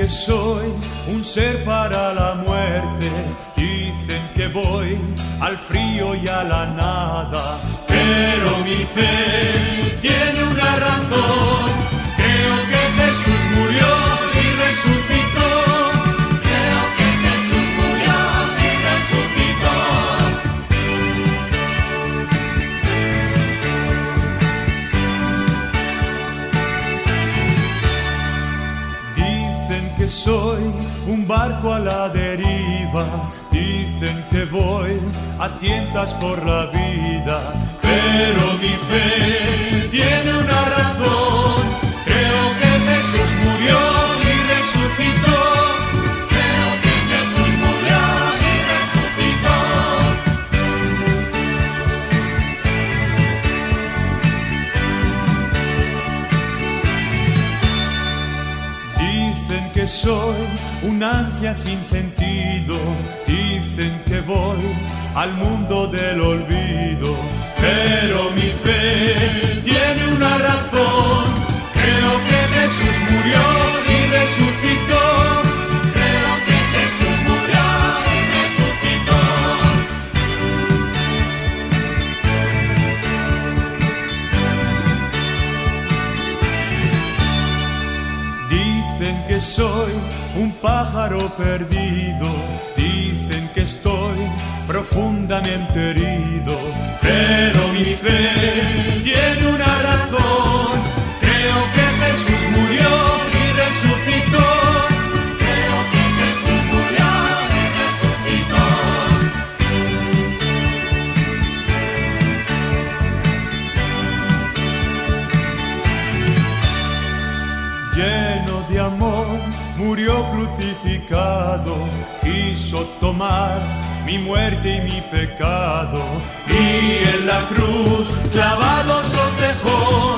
que soy un ser para la muerte, dicen que voy al frío y a la nada, pero mi fe tiene una razón. Creo que Jesús murió y resucitó. Creo que Jesús murió y resucitó. Dicen que soy un barco a la deriva, dicen que voy a tientas por la vida, pero mi fe tiene una razón. Creo que Jesús murió y resucitó. Creo que Jesús murió y resucitó. Dicen que soy un ansia sin sentido, dicen que voy al mundo del olvido, pero mi fe tiene una razón. Creo que Jesús murió y resucitó. Creo que Jesús murió y resucitó. Dicen que soy un pájaro perdido, dicen que estoy profundamente herido, pero mi fe tiene una razón. Creo que Jesús murió y resucitó. Creo que Jesús murió y resucitó. Lleno de amor, murió crucificado, quiso tomar mi muerte y mi pecado, y en la cruz clavados los dejó.